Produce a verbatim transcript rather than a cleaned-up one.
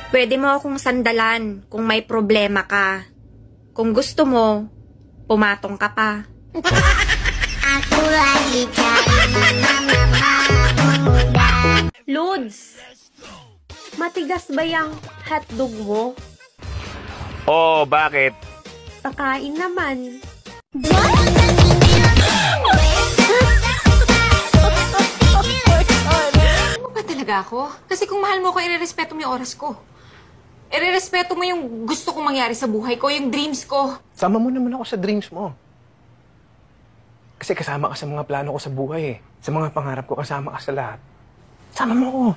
Pwede mo akong sandalan kung may problema ka. Kung gusto mo, pumatong ka pa. Ako lagi cari mama muda. Lods, matigas ba yung hotdog mo? Oh, bakit? Pakain naman. Ano ba talaga ako? Kasi kung mahal mo ako, irerespeto mo yung oras ko. Irerespeto mo yung gusto kong mangyari sa buhay ko, yung dreams ko. Sama mo naman ako sa dreams mo. Kasi kasama ka sa mga plano ko sa buhay eh. Sa mga pangarap ko, kasama ka sa lahat. Sama mo ako.